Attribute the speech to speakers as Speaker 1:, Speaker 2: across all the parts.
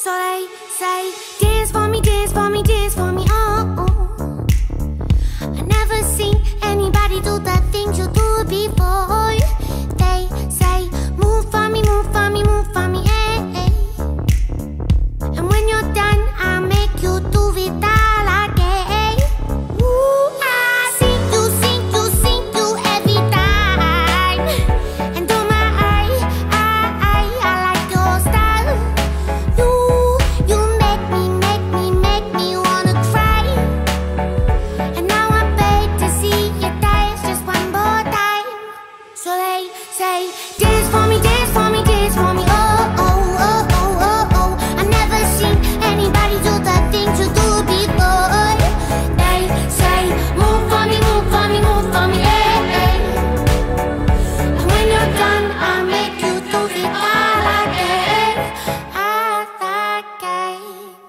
Speaker 1: So they say, dance for me, dance for me, dance for me, oh, oh. I never seen anybody do the things you do before. They say, move for me, move for me, move for me, eh, eh. And when you're done, I'll make you do it all again. Ooh, I sing you every time. And oh my, I like your style. You make me wanna cry. And now I beg to see you dance just one more time. So they say, dance for me, dance for me, dance for me, oh, oh, oh, oh, oh, oh. I never seen anybody do the things you do before. They say, move for me, move for me, move for me, eh, eh. And when you're done, I'll make you do it all again, all again.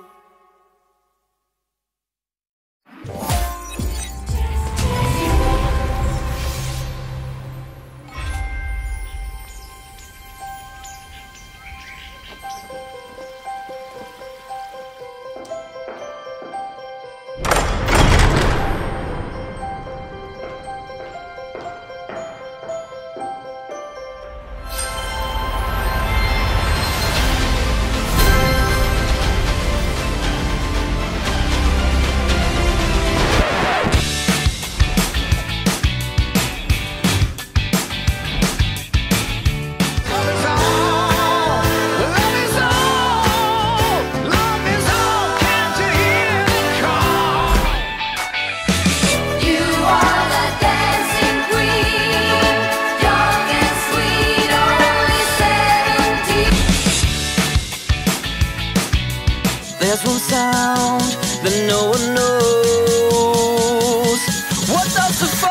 Speaker 2: There's one sound that no one knows. What does the fuck?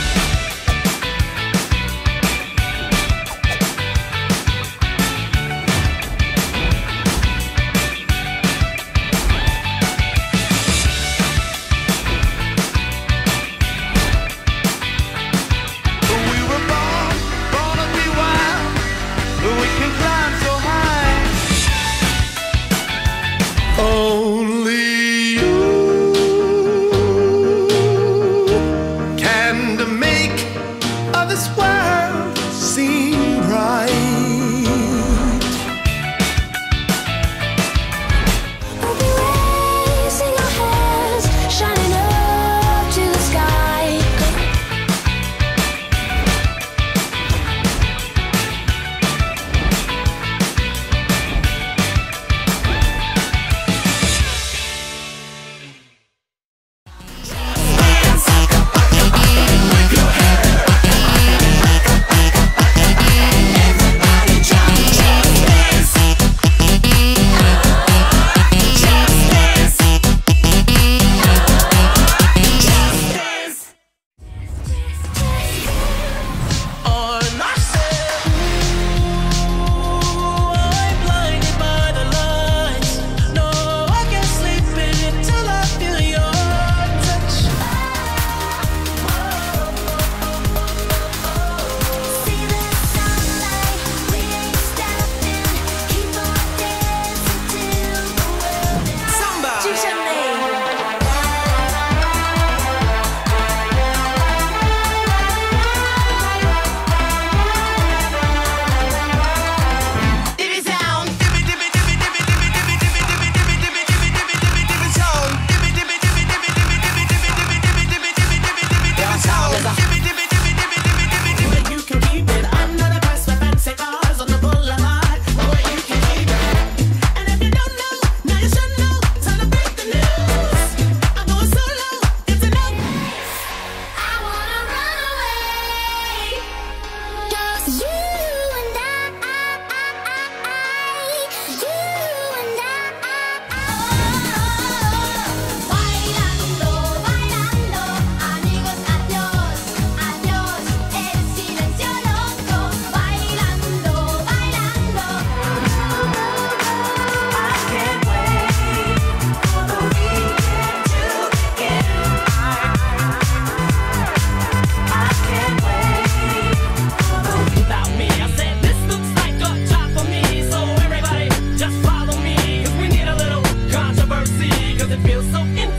Speaker 3: We were born to be wild. We can climb so high. Only you
Speaker 4: it feels so